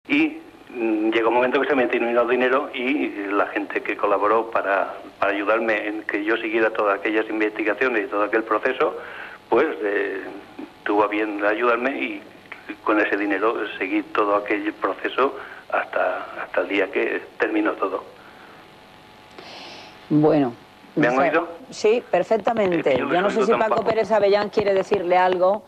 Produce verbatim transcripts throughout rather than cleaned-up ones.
y mm, llegó un momento que se me terminó el dinero y la gente que colaboró para, para ayudarme en que yo siguiera todas aquellas investigaciones y todo aquel proceso, pues eh, tuvo a bien ayudarme y con ese dinero seguí todo aquel proceso hasta, hasta el día que terminó todo. Bueno. ¿Me han o sea, oído? Sí, perfectamente. Yo, yo no sé si Paco Pérez Avellán quiere decirle algo.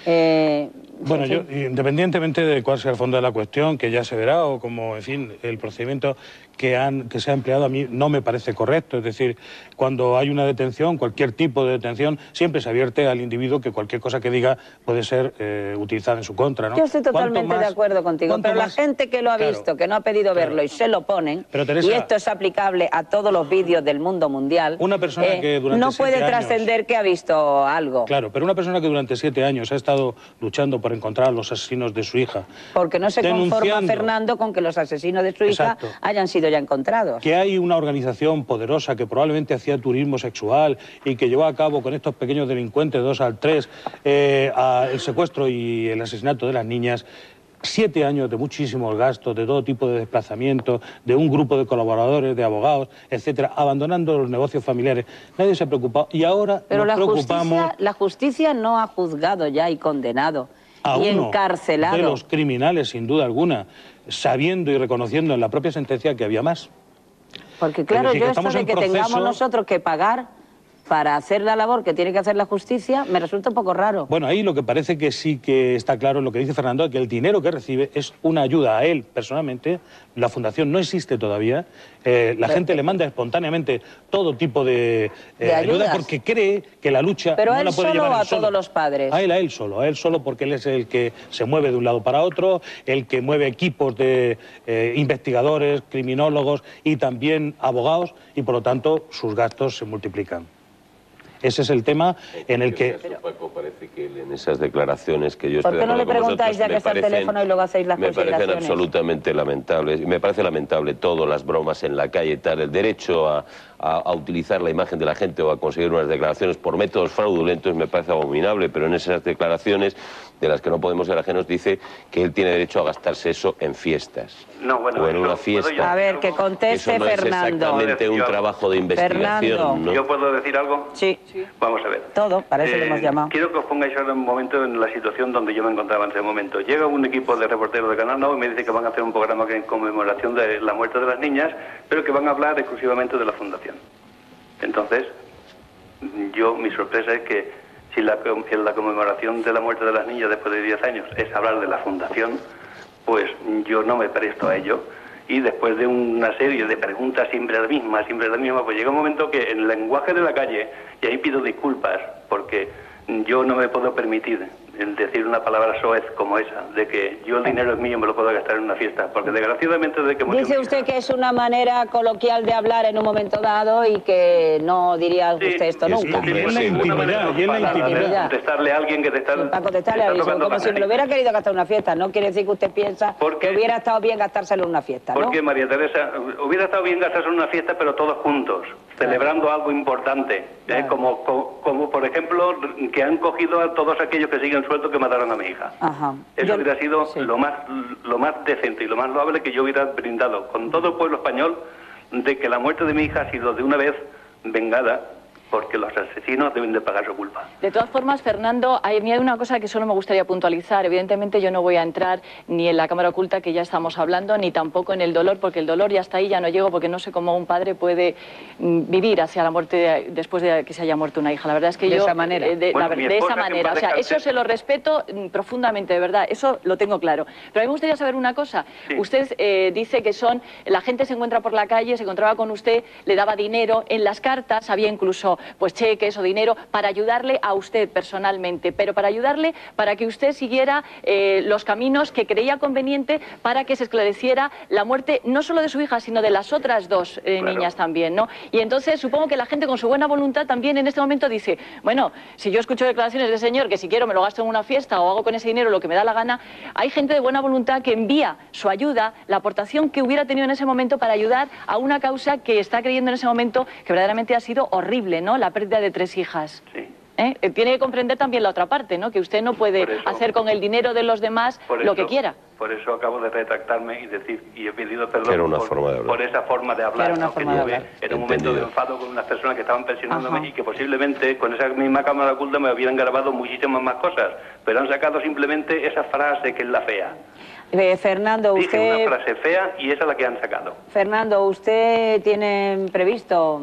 Eh, bueno, yo, independientemente de cuál sea el fondo de la cuestión, que ya se verá, o como, en fin, el procedimiento que, han, que se ha empleado a mí no me parece correcto. Es decir, cuando hay una detención, cualquier tipo de detención, siempre se advierte al individuo que cualquier cosa que diga puede ser eh, utilizada en su contra, ¿no? Yo estoy totalmente más, de acuerdo contigo, pero más, la gente que lo ha claro, visto, que no ha pedido claro. verlo y se lo ponen, pero, Teresa, y esto es aplicable a todos los vídeos del mundo mundial, una persona eh, que durante no puede años, trascender que ha visto algo. Claro, pero una persona que durante siete años ha estado luchando por encontrar a los asesinos de su hija. Porque no se conforma Fernando con que los asesinos de su hija Exacto. hayan sido ya encontrados. Que hay una organización poderosa que probablemente hacía turismo sexual y que llevó a cabo con estos pequeños delincuentes, dos al tres, eh, a el secuestro y el asesinato de las niñas. Siete años de muchísimos gastos, de todo tipo de desplazamientos, de un grupo de colaboradores, de abogados, etcétera, abandonando los negocios familiares. Nadie se ha preocupado y ahora Pero nos la preocupamos... Justicia, la justicia no ha juzgado ya y condenado a y uno encarcelado de los criminales, sin duda alguna, sabiendo y reconociendo en la propia sentencia que había más. Porque claro, decir, yo esto de que proceso... tengamos nosotros que pagar para hacer la labor que tiene que hacer la justicia, me resulta un poco raro. Bueno, ahí lo que parece que sí que está claro, lo que dice Fernando, que el dinero que recibe es una ayuda a él personalmente. La fundación no existe todavía. Eh, la Pero, gente le manda espontáneamente todo tipo de, eh, de ayuda porque cree que la lucha Pero no él la puede solo llevar a él solo. todos los padres. A él, a él solo, a él solo porque él es el que se mueve de un lado para otro, el que mueve equipos de eh, investigadores, criminólogos y también abogados y por lo tanto sus gastos se multiplican. Ese es el tema en el que... Pero, Paco, parece que él en esas declaraciones que yo ¿Por estoy qué no le con preguntáis ya que está el teléfono y luego hacéis las me consideraciones? parecen absolutamente lamentables. Me parece lamentable todo, las bromas en la calle y tal, el derecho a, a, a utilizar la imagen de la gente o a conseguir unas declaraciones por métodos fraudulentos me parece abominable, pero en esas declaraciones, de las que no podemos ser ajenos, dice que él tiene derecho a gastarse eso en fiestas. No, bueno, o en una fiesta. A ver, que conteste eso no Fernando. Es exactamente un trabajo de investigación, Fernando. ¿no? ¿Yo puedo decir algo? Sí. sí. Vamos a ver. Todo, para eso eh, le hemos llamado. Quiero que os pongáis ahora un momento en la situación donde yo me encontraba en ese momento. Llega un equipo de reporteros de Canal nueve y me dice que van a hacer un programa en conmemoración de la muerte de las niñas, pero que van a hablar exclusivamente de la fundación. Entonces, yo, mi sorpresa es que si la, la conmemoración de la muerte de las niñas después de diez años es hablar de la fundación, pues yo no me presto a ello. Y después de una serie de preguntas siempre las mismas, siempre las mismas, pues llega un momento que en el lenguaje de la calle, y ahí pido disculpas, porque yo no me puedo permitir el decir una palabra soez como esa, de que yo el dinero es mío y me lo puedo gastar en una fiesta, porque desgraciadamente de que... Dice usted que es una manera coloquial de hablar en un momento dado y que no diría sí, usted esto sí, nunca. Sí, y en la intimidad, y en la intimidad. Contestarle a alguien que te está... Sí, para contestarle a alguien, como si me lo hubiera querido gastar en una fiesta, no quiere decir que usted piensa que hubiera estado bien gastárselo en una fiesta, ¿no? Porque, María Teresa, hubiera estado bien gastarse en una fiesta, pero todos juntos, celebrando algo importante, Claro. ¿eh? como, como, como por ejemplo que han cogido a todos aquellos que siguen sueltos que mataron a mi hija. Ajá. Eso Yo- hubiera sido sí. lo más lo más decente y lo más loable que yo hubiera brindado con todo el pueblo español, de que la muerte de mi hija ha sido de una vez vengada, porque los asesinos deben de pagar su culpa. De todas formas, Fernando, a mí hay una cosa que solo me gustaría puntualizar. Evidentemente yo no voy a entrar ni en la cámara oculta que ya estamos hablando, ni tampoco en el dolor, porque el dolor ya está ahí, ya no llego, porque no sé cómo un padre puede mm, vivir hacia la muerte de- después de que se haya muerto una hija. La verdad es que De yo... esa manera. eh, de, Bueno, la- mi de esposa, esa que en manera. paz O sea, descanse. eso se lo respeto mm, profundamente, de verdad. Eso lo tengo claro. Pero a mí me gustaría saber una cosa. Sí. Usted eh, dice que son... La gente se encuentra por la calle, se encontraba con usted, le daba dinero. En las cartas había incluso pues cheques o dinero para ayudarle a usted personalmente, pero para ayudarle para que usted siguiera eh, los caminos que creía conveniente para que se esclareciera la muerte no solo de su hija, sino de las otras dos eh, Claro. niñas también, ¿no? Y entonces supongo que la gente con su buena voluntad también en este momento dice, bueno, si yo escucho declaraciones del señor que si quiero me lo gasto en una fiesta o hago con ese dinero lo que me da la gana, hay gente de buena voluntad que envía su ayuda, la aportación que hubiera tenido en ese momento para ayudar a una causa que está creyendo en ese momento que verdaderamente ha sido horrible, ¿no? La pérdida de tres hijas. Sí. ¿Eh? Tiene que comprender también la otra parte, ¿no? Que usted no puede eso, hacer con el dinero de los demás lo eso, que quiera. Por eso acabo de retractarme y decir, y he pedido perdón era una por, forma de hablar. por esa forma de hablar, una ¿no? forma que de tuve hablar. en un momento de enfado con unas personas que estaban presionándome. Ajá. Y que posiblemente con esa misma cámara oculta me hubieran grabado muchísimas más cosas, pero han sacado simplemente esa frase que es la fea. Eh, Fernando, Dije usted... una frase fea y esa es la que han sacado. Fernando, ¿usted tiene previsto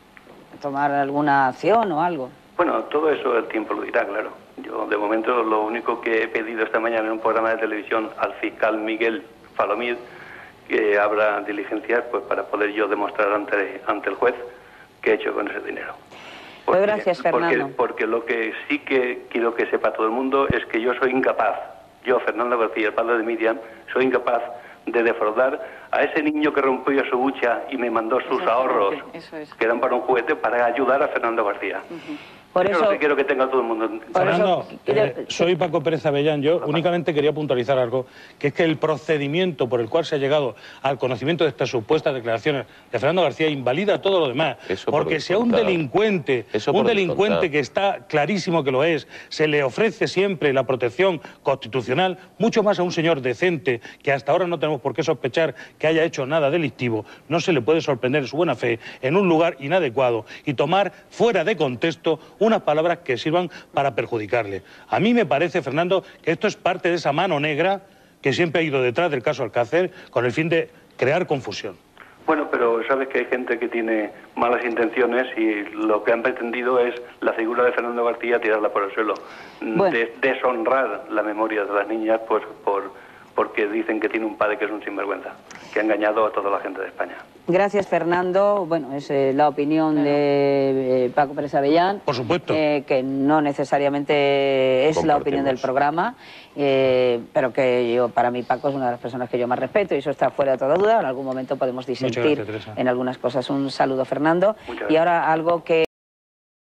tomar alguna acción o algo? Bueno, todo eso el tiempo lo dirá, claro. Yo, de momento, lo único que he pedido esta mañana en un programa de televisión al fiscal Miguel Falomir, que abra diligencias pues para poder yo demostrar ante, ante el juez qué he hecho con ese dinero. Porque, pues gracias, Fernando. Porque, porque lo que sí que quiero que sepa todo el mundo es que yo soy incapaz, yo, Fernando García, el padre de Miriam, soy incapaz de defraudar a ese niño que rompió su bucha y me mandó sus ahorros, eso es. que eran para un juguete, para ayudar a Fernando García. Uh-huh. Por eso, eso es lo que quiero que tenga todo el mundo. Fernando, eh, soy Paco Pérez Avellán. Yo únicamente quería puntualizar algo, que es que el procedimiento por el cual se ha llegado al conocimiento de estas supuestas declaraciones de Fernando García invalida todo lo demás. Eso porque por si a un delincuente, Eso un delincuente que está clarísimo que lo es, se le ofrece siempre la protección constitucional, mucho más a un señor decente, que hasta ahora no tenemos por qué sospechar que haya hecho nada delictivo, no se le puede sorprender en su buena fe en un lugar inadecuado y tomar fuera de contexto unas palabras que sirvan para perjudicarle. A mí me parece, Fernando, que esto es parte de esa mano negra que siempre ha ido detrás del caso Alcácer con el fin de crear confusión. Bueno, pero sabes que hay gente que tiene malas intenciones y lo que han pretendido es la figura de Fernando García tirarla por el suelo. Bueno. De, deshonrar la memoria de las niñas pues, por, porque dicen que tiene un padre que es un sinvergüenza, que ha engañado a toda la gente de España. Gracias, Fernando. Bueno, es eh, la opinión bueno. de eh, Paco Pérez Avellán. Por supuesto. Eh, que no necesariamente es la opinión del programa, eh, pero que yo, para mí, Paco es una de las personas que yo más respeto y eso está fuera de toda duda. En algún momento podemos disentir gracias, en algunas cosas. Un saludo, Fernando. Y ahora algo que...